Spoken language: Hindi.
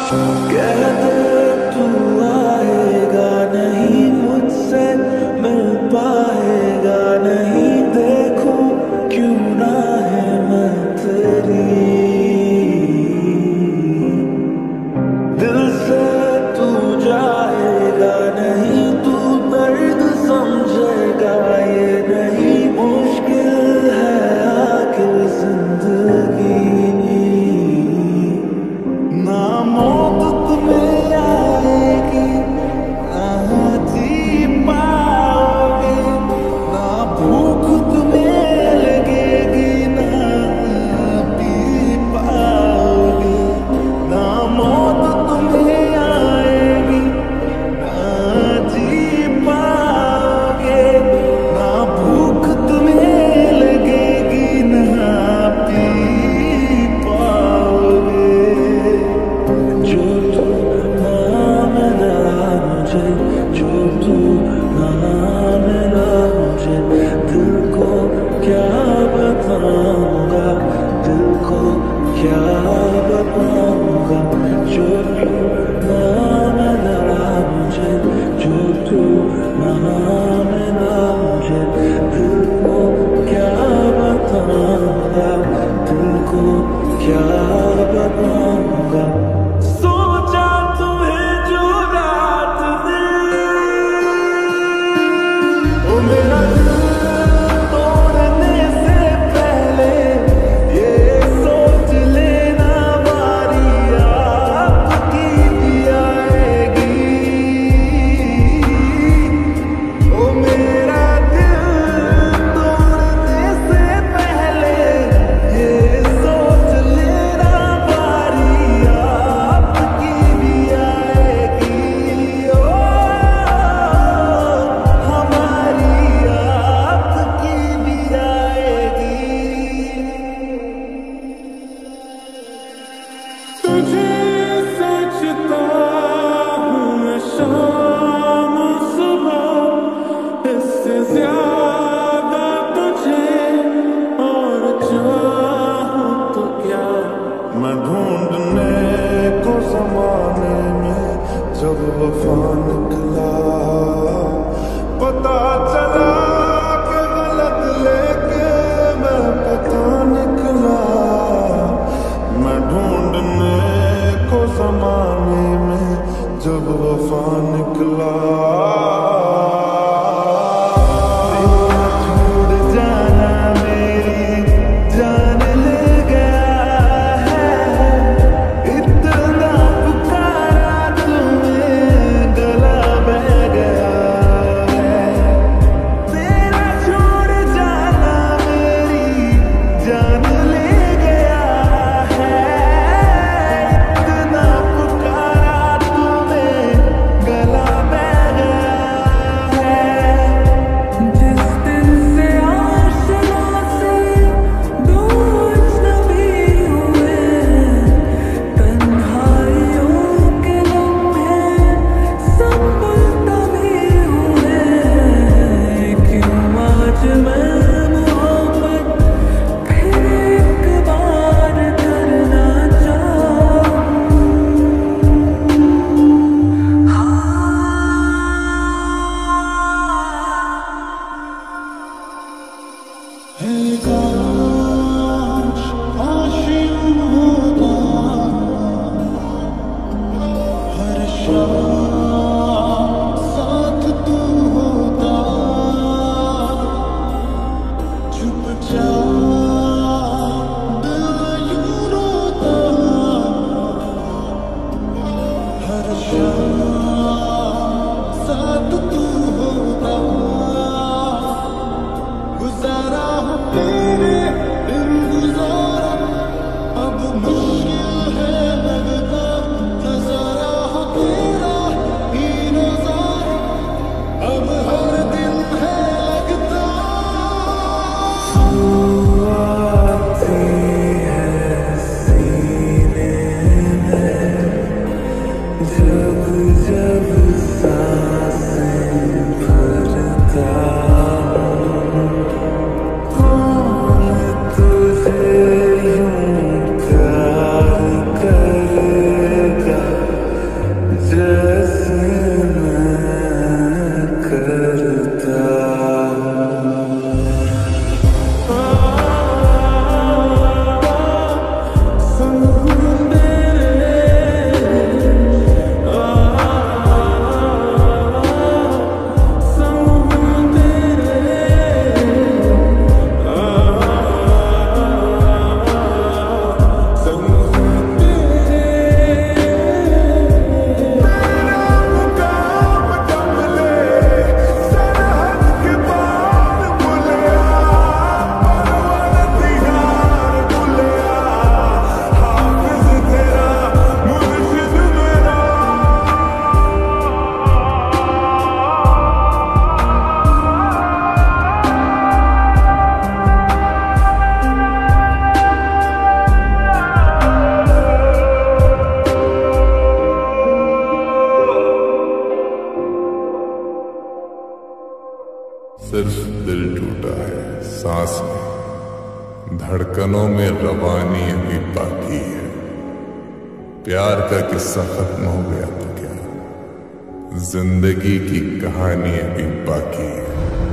कह दे तू आएगा नहीं, मुझसे मिल पाएगा नहीं, देखूं क्यों ना है मैं तेरी। दिल से तू जाएगा नहीं, तू दर्द समझेगा ये नहीं, मुश्किल है आखिर जिंदगी। ना मौत तुम्हें आएगी, ना जी पाओगे, ना भूख तुम्हें लगेगी, ना पी पाओगे। ना मौत तुम्हें आएगी, ना जी पाओगे, ना भूख तुम्हें लगेगी, ना पी पाओगे। जो तू ना मिला मुझे, जो तू ना मिला मुझे, दिल को क्या बताऊंगा, दिल को क्या बताऊंगा। जो तू ना मिला मुझे, जो तू ना मिला मुझे, दिल को क्या बताऊंगा, दिल को क्या बताऊंगा। सोचा तुम्हें जो रात में, ओ मेरा दिल तोड़ने से पहले ये सोच लेना, बारी आपकी भी आएगी। ओ मेरा दिल तोड़ने से पहले ये सोच लेना, बारी आपकी भी आएगी। ओ हमारी आपकी भी आएगी। तुझे सोचता हूँ मैं शाम सुबह, इससे ज्यादा तुझे और चाहूँ तो क्या। मैं ढूंढने को ज़माने में जब वफा निकला, पता चला कि गलत लेके मैं पता निकला। मैं ढूंढने को ज़माने में जब वफा निकला। तेरा छोड़ जाना मेरी जान ले गया है, इतना पुकारा तुम्हें गला बह गया है। तेरा छोड़ जाना मेरी जान ले गया है, इतना पुकारा तुम्हें गला बह गया है। जिस दिन से आशना से दो अजनबी हुए, तन्हाइयों के लम्हे सब मुल्तवी हुए, क्यों आज मैं मोहब्बत फिर एक बार करना चाहूं। है काश आशिक होता, हर शाम साथ तू होता, चुपचाप दिल यूं रोता, हर शाम साथ तू होता। गुजारा हो तेरे बिन गुजारा, अब मुश्किल है लगता, नजारा हो तेरा ही नजारा, अब हर दिन है लगता। तू आती है सीने में, जब जब सांसें भरता हूँ। कौन तुझे यूं प्यार करेगा, धड़कनों में रवानी अभी बाकी है। प्यार का किस्सा खत्म हो गया तो क्या, जिंदगी की कहानी अभी बाकी है।